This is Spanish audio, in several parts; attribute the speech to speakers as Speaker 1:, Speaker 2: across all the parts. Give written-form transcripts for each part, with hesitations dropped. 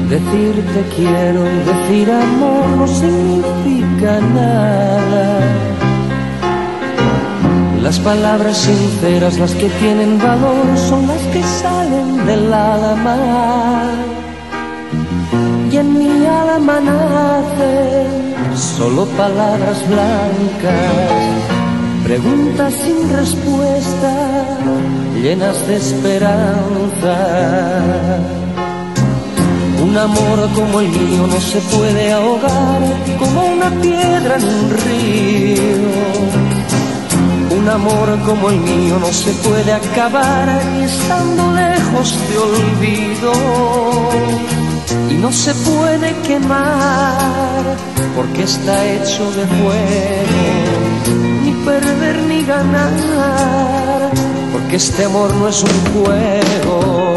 Speaker 1: Decir te quiero, decir amor no significa nada. Las palabras sinceras, las que tienen valor, son las que salen del alma. Y en mi alma nacen solo palabras blancas, preguntas sin respuesta, llenas de esperanza. Un amor como el mío no se puede ahogar como una piedra en un río. Un amor como el mío no se puede acabar ni estando lejos te olvido. Y no se puede quemar porque está hecho de fuego, ni perder ni ganar porque este amor no es un juego.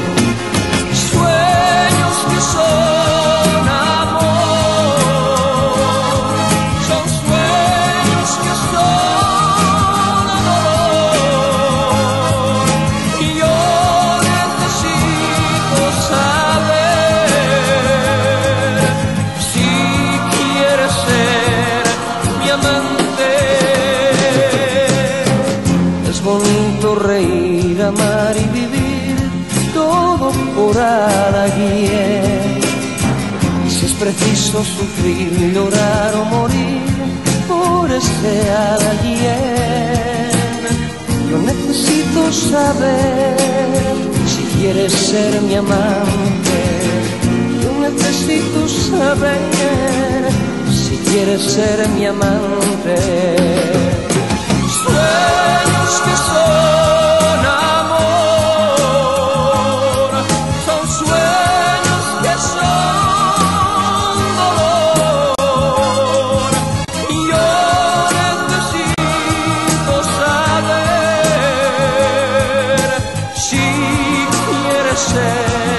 Speaker 1: Reír, amar y vivir, todo por alguien. Y si es preciso sufrir, llorar o morir por ese alguien, yo necesito saber si quieres ser mi amante. Yo necesito saber si quieres ser mi amante. Sueños que son amor, son sueños que son dolor. Y yo necesito saber si quieres ser